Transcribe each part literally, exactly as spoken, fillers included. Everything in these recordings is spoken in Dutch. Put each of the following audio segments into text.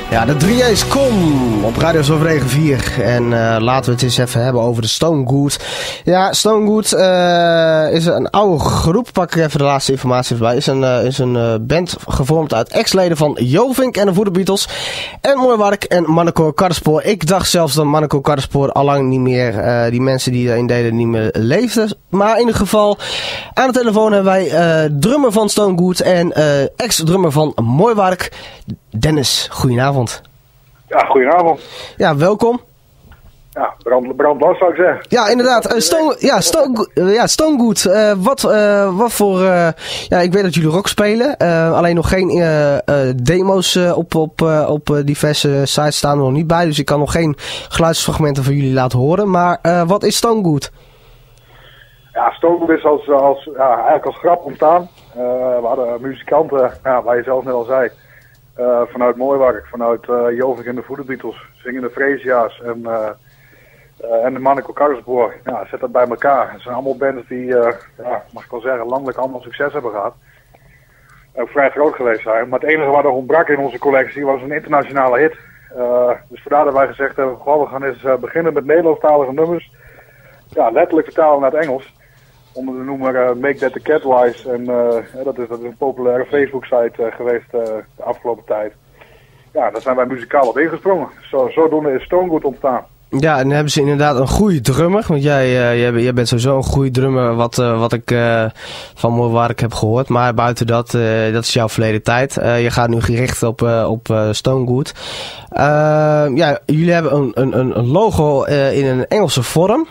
Ja, de drie J's kom op Radio Zilverregen vier. En uh, laten we het eens even hebben over de Stone Good. Ja, Stone Good uh, is een oude groep. Pak ik even de laatste informatie erbij. Is een, uh, is een uh, band gevormd uit ex-leden van Jovink en de Voederbeatles. En Mooiwark en Mannenkoor Karrenspoor. Ik dacht zelfs dat Mannenkoor Karrenspoor allang niet meer, uh, die mensen die daarin deden, niet meer leefden. Maar in ieder geval, aan de telefoon hebben wij uh, drummer van Stone Good en uh, ex-drummer van Mooiwark, Dennis. Goedenavond. Ja, goedenavond. Ja, welkom. Ja, brand, brand los zou ik zeggen. Ja, inderdaad. Uh, Stone, ja, Stone, uh, ja, Stone Good. Uh, wat, uh, wat voor... Uh, ja, ik weet dat jullie rock spelen. Uh, alleen nog geen uh, uh, demo's uh, op, op, uh, op uh, diverse sites staan er nog niet bij. Dus ik kan nog geen geluidsfragmenten van jullie laten horen. Maar uh, wat is Stone Good? Ja, Stone Good is als, als, ja, eigenlijk als grap ontstaan. Uh, we hadden muzikanten, ja, waar je zelf net al zei... Uh, vanuit Mooiwark, vanuit uh, Jovink en de Voederbeatles, zingende Freesia's en, uh, uh, en de Mannenkoor Karrenspoor. Ja, zet dat bij elkaar. Het zijn allemaal bands die, uh, ja, mag ik wel zeggen, landelijk allemaal succes hebben gehad. Ook vrij groot geweest zijn. Maar het enige wat er ontbrak in onze collectie was een internationale hit. Uh, dus vandaar dat wij gezegd hebben, goh, we gaan eens uh, beginnen met Nederlandstalige nummers. Ja, letterlijk vertalen naar het Engels. Onder de noemer uh, Make That The Catwise. En uh, dat, is, dat is een populaire Facebook-site uh, geweest uh, de afgelopen tijd. Ja, daar zijn wij muzikaal op ingesprongen. Zo, zodoende is Stone Good ontstaan. Ja, en dan hebben ze inderdaad een goede drummer. Want jij, uh, jij, jij bent sowieso een goede drummer, wat, uh, wat ik uh, van Mooiwark heb gehoord. Maar buiten dat, uh, dat is jouw verleden tijd. Uh, je gaat nu gericht op, uh, op uh, Stone Good. Uh, ja, jullie hebben een, een, een logo uh, in een Engelse vorm.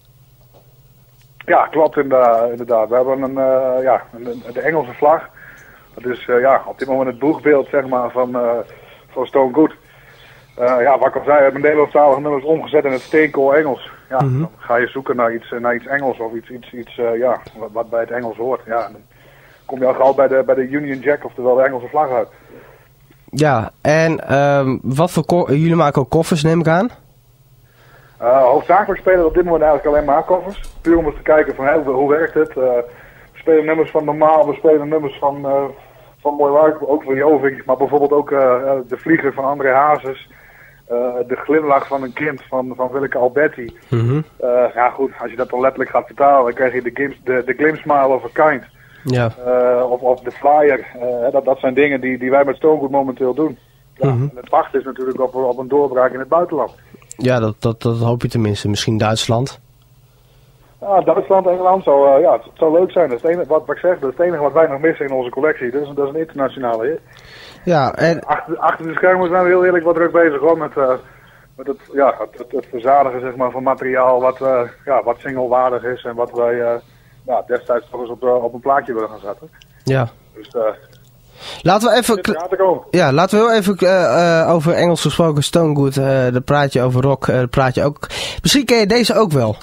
Ja, klopt inderdaad. We hebben een, uh, ja, een, de Engelse vlag. Dat is uh, ja, op dit moment het boegbeeld zeg maar, van, uh, van Stone Good. Uh, ja, wat ik al zei, we hebben Nederlandstalige nummers omgezet in het steenkool Engels. Ja, mm-hmm. Dan ga je zoeken naar iets, naar iets Engels of iets, iets, iets uh, ja, wat, wat bij het Engels hoort. Ja, dan kom je al gauw bij de, bij de Union Jack, oftewel de Engelse vlag uit. Ja, en um, wat voor ko- jullie maken ook koffers, neem ik aan? Uh, hoofdzakelijk spelen we op dit moment eigenlijk alleen maar koffers. Puur om eens te kijken van hey, hoe werkt het. Uh, we spelen nummers van Normaal, we spelen nummers van, uh, van Mooiwark, ook van Jovink. Maar bijvoorbeeld ook uh, De Vlieger van André Hazes. Uh, de Glimlach van een Kind van, van Willeke Alberti. Mm-hmm. Uh, ja goed, als je dat dan letterlijk gaat vertalen, dan krijg je de, Glim, de, de Glimsmile of a Kind. Ja. Uh, of, of de Flyer. Uh, dat, dat zijn dingen die, die wij met Stone Good momenteel doen. Ja, mm-hmm. En het wachten is natuurlijk op, op een doorbraak in het buitenland. Ja, dat, dat, dat hoop je tenminste. Misschien Duitsland. Ja, Duitsland, Engeland, zou, uh, ja, het zou leuk zijn. Dat is het enige, wat, wat ik zeg, dat is het enige wat wij nog missen in onze collectie. Dat is, dat is een internationale hit. Ja, en... Achter, achter de schermen zijn we heel eerlijk wat druk bezig hoor, met, uh, met het, ja, het, het, het verzadigen zeg maar, van materiaal wat, uh, ja, wat singlewaardig is en wat wij uh, ja, destijds toch eens op, uh, op een plaatje willen gaan zetten. Ja. Dus, uh, Laten we even, ja, laten we heel even uh, uh, over Engels gesproken Stone Good, uh, daar praat je over rock, uh, daar praat je ook. Misschien ken je deze ook wel.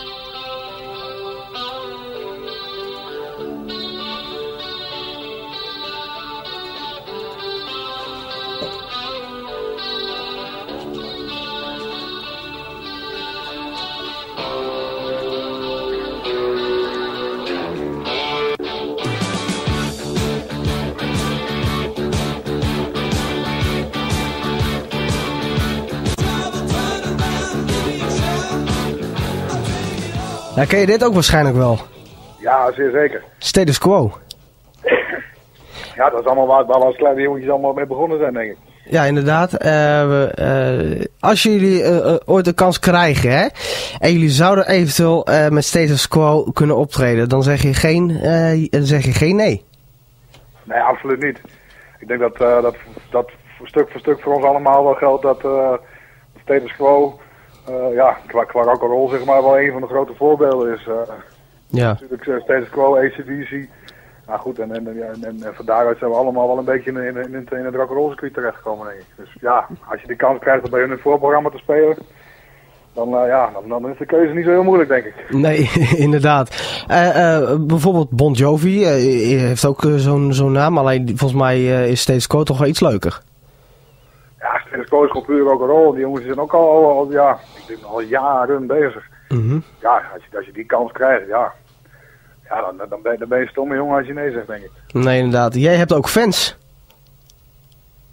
Ja, ken je dit ook waarschijnlijk wel? Ja, zeer zeker. Status Quo. Ja, dat is allemaal waar, waar we als kleine jongetjes allemaal mee begonnen zijn, denk ik. Ja, inderdaad. Uh, we, uh, als jullie uh, uh, ooit de kans krijgen, hè, en jullie zouden eventueel uh, met Status Quo kunnen optreden, dan zeg je geen, uh, dan zeg je geen nee. Nee, absoluut niet. Ik denk dat uh, dat, dat stuk voor stuk voor ons allemaal wel geldt dat uh, Status Quo... Uh, ja, qua, qua rock'n'roll zeg maar wel een van de grote voorbeelden is. Uh, ja. Natuurlijk uh, Status Quo, A C D C. Nou goed, en, en, en, en, en van daaruit zijn we allemaal wel een beetje in, in, in, in het rock'n'roll circuit terechtgekomen, denk ik. Dus ja, als je de kans krijgt om bij hun in het voorprogramma te spelen, dan, uh, ja, dan, dan is de keuze niet zo heel moeilijk, denk ik. Nee, inderdaad. Uh, uh, bijvoorbeeld Bon Jovi uh, heeft ook uh, zo'n zo'n naam, alleen volgens mij uh, is Status Quo toch wel iets leuker. Ja, Status Quo is gewoon puur rock'n'roll. Die jongens zijn ook al, al, al, ja, ik denk al jaren bezig. Mm-hmm. Ja, als je, als je die kans krijgt, ja. Ja, dan, dan, ben, dan ben je stomme jongen als je nee zegt, denk ik. Nee, inderdaad. Jij hebt ook fans.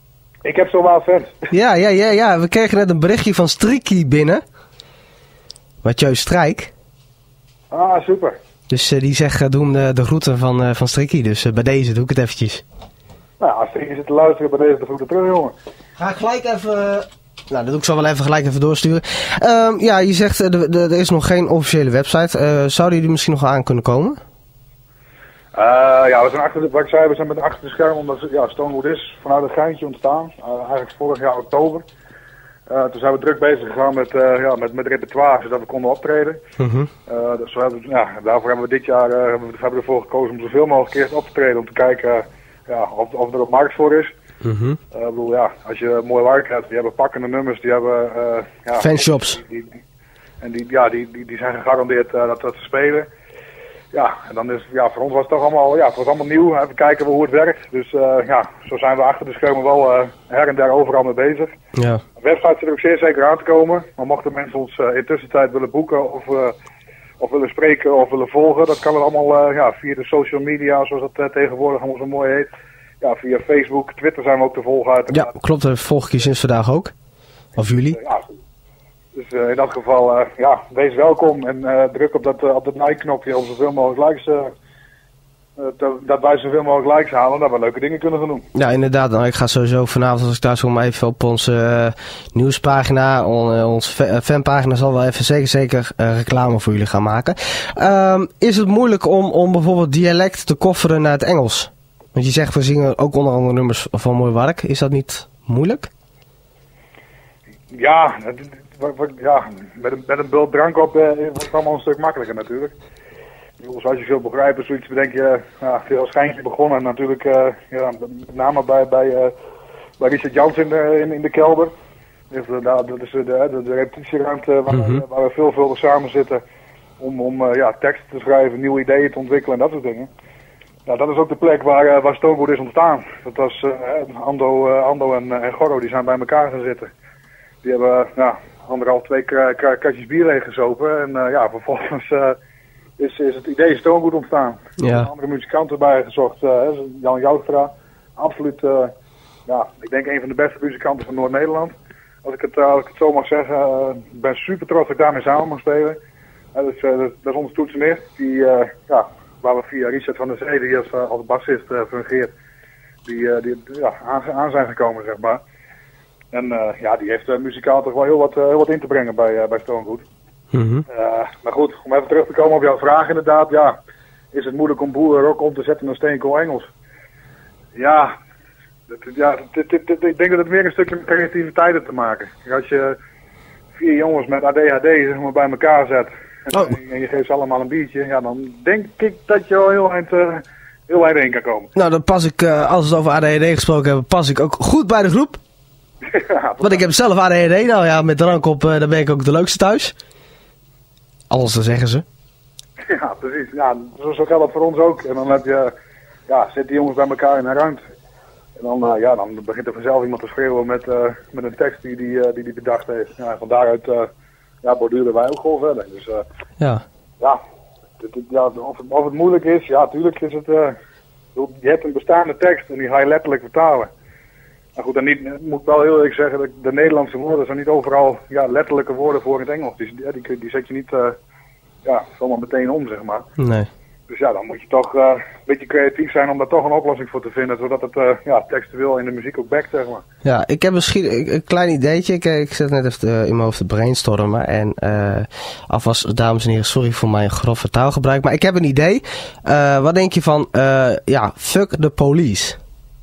Ik heb zo wel fans. Ja, ja, ja, ja. We kregen net een berichtje van Striki binnen. Mathieu Strijk. Ah, super. Dus uh, die zegt, uh, doe hem de, de groeten van, uh, van Striki. Dus uh, bij deze doe ik het eventjes. Nou ja, als Striki zit te luisteren, bij deze de groeten terug, jongen. Ga ik gelijk even... Uh... Nou, dat doe ik zo wel even gelijk even doorsturen. Um, ja, je zegt, uh, de, de, er is nog geen officiële website. Uh, zouden jullie misschien nog aan kunnen komen? Uh, ja, we zijn achter de, wat ik zei, we zijn met achter de scherm, omdat ja, Stonewood is vanuit een geintje ontstaan. Uh, eigenlijk vorig jaar oktober. Uh, toen zijn we druk bezig gegaan met, uh, ja, met, met repertoire, zodat we konden optreden. Mm-hmm. Uh, dus we hebben, ja, daarvoor hebben we dit jaar uh, hebben we, hebben we ervoor gekozen om zoveel mogelijk eerst op te treden. Om te kijken uh, ja, of, of er op markt voor is. Mm-hmm. Uh, ik bedoel, ja, als je mooi werk hebt, die hebben pakkende nummers, die hebben... Uh, ja, fanshops. Die, die, die, en die, ja, die, die, die zijn gegarandeerd uh, dat, dat ze spelen. Ja, en dan is, ja, voor ons was het toch allemaal, ja, het was allemaal nieuw. Even kijken hoe het werkt. Dus uh, ja, zo zijn we achter de schermen wel uh, her en der overal mee bezig. Ja. De website zit er ook zeer zeker aan te komen. Maar mochten mensen ons uh, in tussentijd willen boeken of, uh, of willen spreken of willen volgen, dat kan het allemaal uh, ja, via de social media, zoals dat uh, tegenwoordig allemaal zo mooi heet. Ja, via Facebook, Twitter zijn we ook te volgen uiteraard. Ja, klopt. Dat volg ik je sinds vandaag ook. Of jullie. Uh, ja, dus uh, in dat geval, uh, ja, wees welkom en uh, druk op dat, uh, op dat like-knopje om zoveel mogelijk likes, uh, uh, te, dat wij zoveel mogelijk likes halen en dat we leuke dingen kunnen gaan doen. Ja, inderdaad. Nou, ik ga sowieso vanavond, als ik thuis kom, even op onze uh, nieuwspagina, on, uh, onze fa- fanpagina, zal wel even zeker, zeker uh, reclame voor jullie gaan maken. Um, is het moeilijk om, om bijvoorbeeld dialect te kofferen naar het Engels? Want je zegt, we zingen ook onder andere nummers van Mooi Wark. Is dat niet moeilijk? Ja, het, ja met, een, met een bult drank op eh, wordt het allemaal een stuk makkelijker natuurlijk. Dus als je veel begrijpt, zoiets bedenk je, ja, veel als schijntje begonnen. Natuurlijk, uh, ja, met name bij, bij, uh, bij Richard Jans in de, in, in de kelder. Dus, uh, dat is de, de, de repetitieruimte waar, mm-hmm. waar we veelvuldig samen zitten om, om uh, ja, teksten te schrijven, nieuwe ideeën te ontwikkelen en dat soort dingen. Nou, dat is ook de plek waar, uh, waar Stonewood is ontstaan. Dat was uh, Ando, uh, Ando en, uh, en Gorro, die zijn bij elkaar gaan zitten. Die hebben uh, nou, anderhalf, twee kratjes bier leeg gezopen. En uh, ja, vervolgens uh, is, is het idee Stonewood ontstaan. Er zijn andere muzikanten erbij gezocht. Uh, Jan Jouwstra, absoluut, uh, ja, ik denk een van de beste muzikanten van Noord-Nederland. Als ik het, uh, als ik het zo mag zeggen, uh, ik ben super trots dat ik daarmee samen mag spelen. Uh, dus, uh, dat, dat is onze toetsenist, die, uh, ja, waar we via Richard van der Zee, die als, uh, als bassist uh, fungeert, die, uh, die ja, aan, aan zijn gekomen, zeg maar. En uh, ja, die heeft uh, muzikaal toch wel heel wat, uh, heel wat in te brengen bij, uh, bij Stonewood. Mm-hmm. Uh, maar goed, om even terug te komen op jouw vraag inderdaad. Ja, is het moeilijk om boerenrock om te zetten naar steenkool Engels? Ja, dit, ja dit, dit, dit, ik denk dat het meer een stukje met creativiteit heeft te maken. Als je vier jongens met A D H D zeg maar, bij elkaar zet en, oh. en je geeft ze allemaal een biertje, ja, dan denk ik dat je wel heel eind, uh, heel eind heen kan komen. Nou, dan pas ik, uh, als we het over A D H D gesproken hebben, pas ik ook goed bij de groep. Ja, want ik heb zelf A D H D, nou ja, met drank op, uh, dan ben ik ook de leukste thuis. Alles, dan zeggen ze. Ja, precies. Ja, zo, zo geldt dat voor ons ook. En dan heb je, ja, zitten die jongens bij elkaar in een ruimte. En dan, uh, ja, dan begint er vanzelf iemand te schreeuwen met, uh, met een tekst die die, uh, die, die bedacht heeft. Ja, en van daaruit uh, ja, borduren wij ook gewoon verder. Dus uh, ja, ja, dit, dit, ja of, het, of het moeilijk is, ja, tuurlijk is het, uh, je hebt een bestaande tekst en die ga je letterlijk vertalen. Maar goed, dan niet, moet ik wel heel eerlijk zeggen, dat de Nederlandse woorden zijn niet overal ja, letterlijke woorden voor in het Engels. Die, die, die zet je niet uh, ja, zomaar meteen om, zeg maar. Nee. Dus ja, dan moet je toch uh, een beetje creatief zijn om daar toch een oplossing voor te vinden, zodat het uh, ja, textueel in de muziek ook backt, zeg maar. Ja, ik heb misschien een klein ideetje. Ik, ik zet net even uh, in mijn hoofd te brainstormen. En uh, alvast, dames en heren, sorry voor mijn grove taalgebruik. Maar ik heb een idee. Uh, wat denk je van, uh, ja, fuck the police?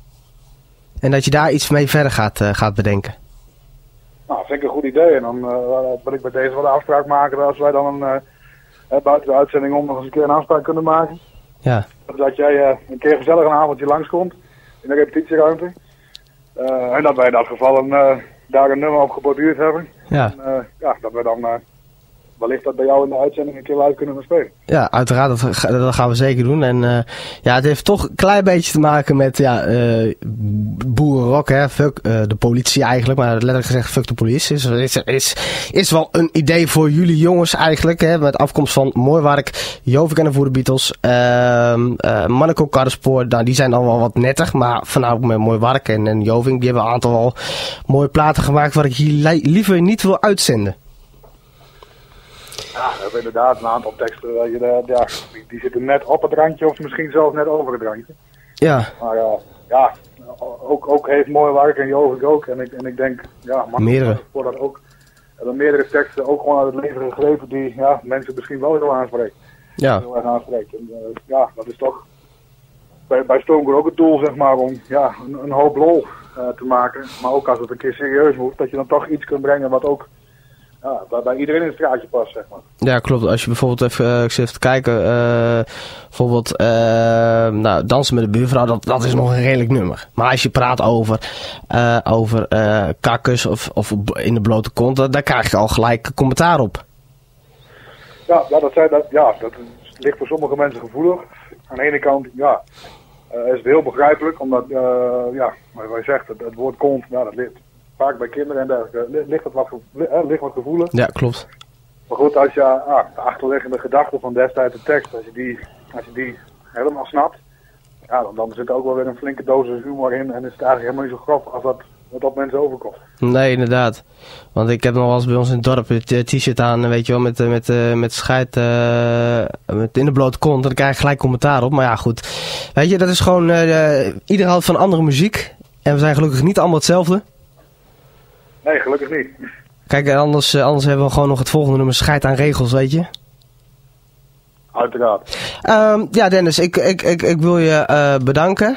En dat je daar iets mee verder gaat, uh, gaat bedenken. Nou, vind ik een goed idee. En dan uh, wil ik bij deze wel de afspraak maken dat als wij dan een, uh, buiten de uitzending om nog eens een keer een afspraak kunnen maken. Ja. Dat jij uh, een keer gezellig een avondje langskomt in de repetitieruimte. Uh, en dat wij in dat geval een, uh, daar een nummer op geborduurd hebben. Ja. En uh, ja, dat we dan uh, wellicht dat bij jou in de uitzending een keer live kunnen gaan spelen. Ja, uiteraard, dat, ga- dat gaan we zeker doen. En uh, ja, het heeft toch een klein beetje te maken met ja, uh, boerenrock, hè. Fuck uh, de politie eigenlijk, maar letterlijk gezegd fuck de police. Is, is, is, is wel een idee voor jullie jongens eigenlijk, hè. Met afkomst van Mooiwark, Jovik en de Voerde Beatles, uh, uh, Manneco Karrespoor, nou, die zijn dan wel wat netter, maar voornamelijk met Mooiwark en, en Jovik, die hebben een aantal al mooie platen gemaakt waar ik hier li- liever niet wil uitzenden. Ja, we hebben inderdaad een aantal teksten, uh, je, de, ja, die, die zitten net op het randje of misschien zelfs net over het randje. Ja. Maar uh, ja, ook, ook heeft Mooiwark en Jovik ook. En ik, en ik denk, ja, meerdere. Voor dat ook. Er hebben meerdere teksten ook gewoon uit het leven gegrepen die ja, mensen misschien wel heel aanspreken. Ja. Heel erg aanspreekt. En, uh, ja, dat is toch bij, bij Stonegood ook het doel, zeg maar, om ja, een, een hoop lol uh, te maken. Maar ook als het een keer serieus wordt, dat je dan toch iets kunt brengen wat ook ja, bij, bij iedereen in het straatje past, zeg maar. Ja, klopt. Als je bijvoorbeeld even, uh, ik zit even te kijken, uh, bijvoorbeeld, uh, nou, Dansen met de buurvrouw, dat, dat is nog een redelijk nummer. Maar als je praat over, uh, over uh, kakkers of, of in de blote kont, dan, daar krijg je al gelijk commentaar op. Ja, ja, dat, zijn, dat, ja, dat ligt voor sommige mensen gevoelig. Aan de ene kant, ja, uh, is het heel begrijpelijk, omdat, uh, ja, wat wij zegt, het, het woord kont, nou, dat ligt vaak bij kinderen en dergelijke, ligt het wat, gevo- eh, ligt wat gevoelig. Ja, klopt. Maar goed, als je ah, de achterliggende gedachten van destijds de tekst, als je die, als je die helemaal snapt, ja, dan, dan zit er ook wel weer een flinke dosis humor in en is het eigenlijk helemaal niet zo grof als dat wat op mensen overkomt. Nee, inderdaad. Want ik heb nog wel eens bij ons in het dorp een t-shirt aan, weet je wel, met, met, met, met scheid uh, met in de blote kont. En dan krijg je gelijk commentaar op. Maar ja, goed. Weet je, dat is gewoon, uh, ieder houdt van andere muziek. En we zijn gelukkig niet allemaal hetzelfde. Nee, gelukkig niet. Kijk, anders, anders hebben we gewoon nog het volgende nummer, scheid aan regels, weet je. Uiteraard. Um, ja, Dennis, ik, ik, ik, ik wil je uh, bedanken.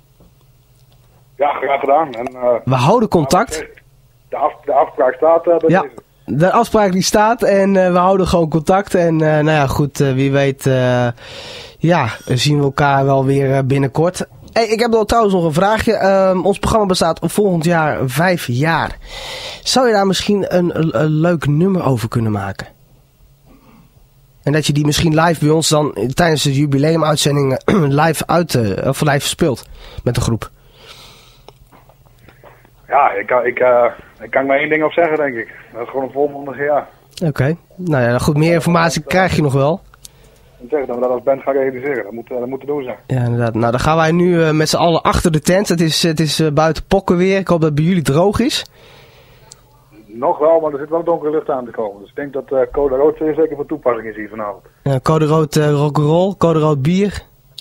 Ja, graag gedaan. En, uh, we houden contact. De, af, de afspraak staat uh, bij ja, deze. De afspraak die staat en uh, we houden gewoon contact. En uh, nou ja, goed, uh, wie weet, uh, ja, zien we elkaar wel weer uh, binnenkort. Hey, ik heb nog trouwens nog een vraagje. Um, ons programma bestaat volgend jaar vijf jaar. Zou je daar misschien een, een, een leuk nummer over kunnen maken? En dat je die misschien live bij ons dan tijdens de jubileumuitzending live uit uh, of live speelt met de groep. Ja, ik kan, ik, uh, ik kan maar één ding op zeggen, denk ik. Dat is gewoon een volmondig ja. Oké. Okay. Nou ja, goed, meer informatie krijg je nog wel. Ik zeg dat we dat als band gaan realiseren. Dat moet, dat moet te doen zijn. Ja, inderdaad. Nou, dan gaan wij nu uh, met z'n allen achter de tent. Het is, het is uh, buiten pokken weer. Ik hoop dat het bij jullie droog is. Nog wel, maar er zit wel donkere lucht aan te komen. Dus ik denk dat uh, code rood zeer zeker van toepassing is hier vanavond. Ja, code rood uh, rock'n'roll, code rood bier.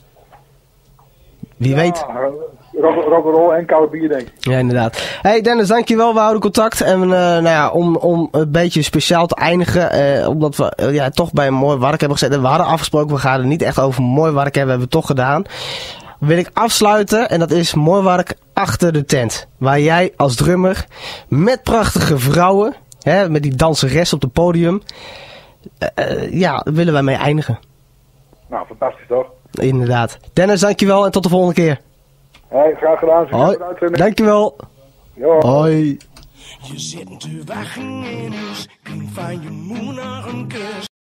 Wie ja, weet. Rock, rock'n'roll en koud bier, denk ik. Ja, inderdaad. Hey Dennis, dankjewel. We houden contact. En uh, nou ja, om, om een beetje speciaal te eindigen. Uh, omdat we uh, ja, toch bij een mooi wark hebben gezet. En we hadden afgesproken, we gaan het niet echt over mooi wark hebben. We hebben het toch gedaan. Wil ik afsluiten. En dat is mooi wark achter de tent. Waar jij als drummer met prachtige vrouwen. Hè, met die danseres op het podium. Uh, uh, ja, willen wij mee eindigen. Nou, fantastisch toch? Inderdaad. Dennis, dankjewel. En tot de volgende keer. Hey, graag gedaan. Hoi. Dankjewel. Jo. Hoi. Je zit te wachten in huis, klinkt van je moeder een kus.